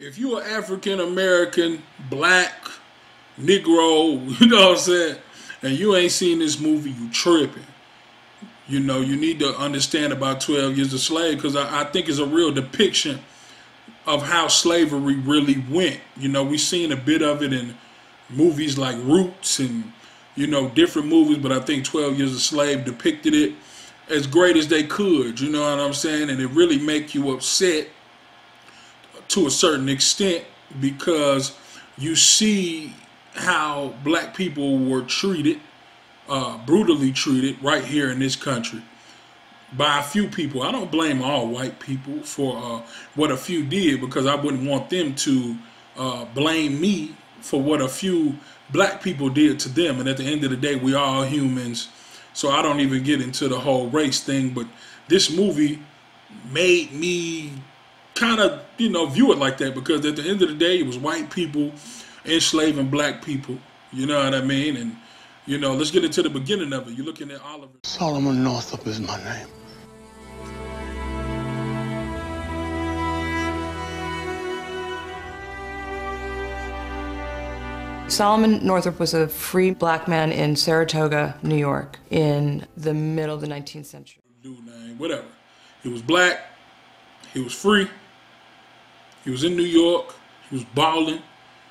If you are African American, black, Negro, you know what I'm saying, and you ain't seen this movie, you tripping. You know, you need to understand about 12 Years a Slave because I think it's a real depiction of how slavery really went. You know, we've seen a bit of it in movies like Roots and, you know, different movies, but I think 12 Years a Slave depicted it as great as they could, you know what I'm saying? And it really make you upset to a certain extent because you see how black people were treated, brutally treated right here in this country by a few people. I don't blame all white people for what a few did because I wouldn't want them to blame me for what a few black people did to them. And at the end of the day, we are all humans. So I don't even get into the whole race thing. But this movie made me kind of, you know, view it like that because at the end of the day, it was white people enslaving black people. You know what I mean? And, you know, let's get into the beginning of it. You're looking at Oliver. Solomon Northup is my name. Solomon Northup was a free black man in Saratoga, New York, in the middle of the 19th century. Dude name, whatever. He was black. He was free. He was in New York. He was balling.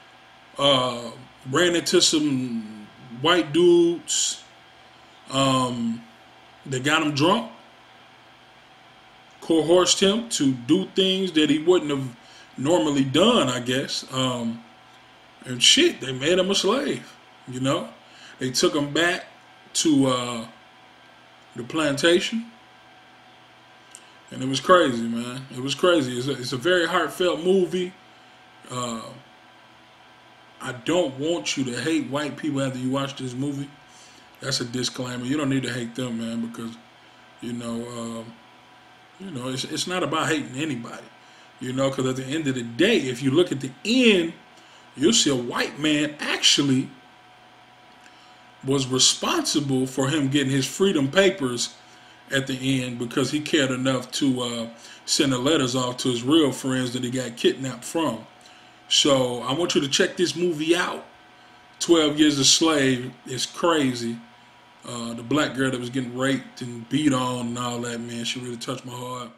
Ran into some white dudes. They got him drunk. Coerced him to do things that he wouldn't have normally done, I guess. And shit, they made him a slave, you know? They took him back to the plantation. And it was crazy, man. It was crazy. It's a very heartfelt movie. I don't want you to hate white people after you watch this movie. That's a disclaimer. You don't need to hate them, man, because, you know, it's not about hating anybody. You know, because at the end of the day, if you look at the end, you'll see a white man actually was responsible for him getting his freedom papers at the end because he cared enough to send the letters off to his real friends that he got kidnapped from. So I want you to check this movie out. 12 Years a Slave is crazy. The black girl that was getting raped and beat on and all that, man, she really touched my heart.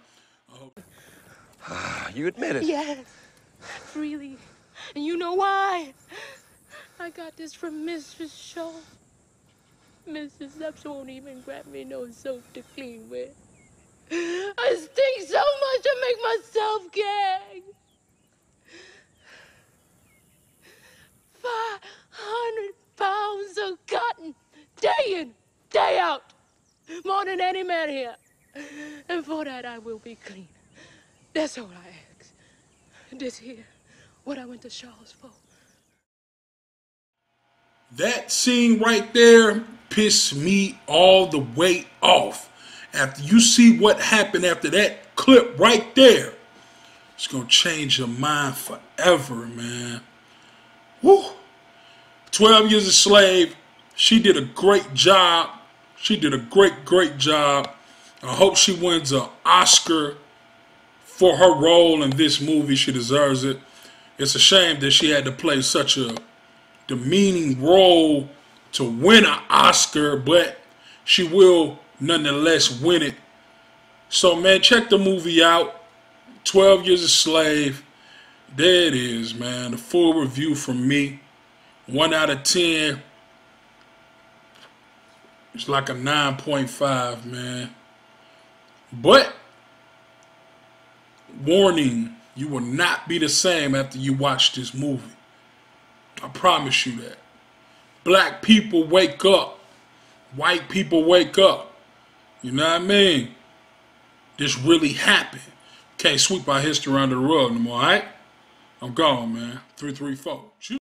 You admit it? Yes, freely. And you know why? I got this from Mrs. Shaw. Mrs. Epps won't even grab me no soap to clean with. I stink so much I make myself gag. 500 pounds of cotton, day in, day out. More than any man here. And for that I will be clean. That's all I ask. This here, what I went to Shaw's for. That scene right there pissed me all the way off. After you see what happened after that clip right there, it's going to change your mind forever, man. Woo. 12 Years a Slave. She did a great job. She did a great job. I hope she wins an Oscar for her role in this movie. She deserves it. It's a shame that she had to play such a demeaning role to win an Oscar, but she will nonetheless win it. So, man, check the movie out. 12 Years a Slave. There it is, man. The full review from me. 1 out of 10. It's like a 9.5, man. But, warning, you will not be the same after you watch this movie. I promise you that. Black people wake up. White people wake up. You know what I mean? This really happened. Can't sweep our history under the rug no more, alright? I'm gone, man. 334.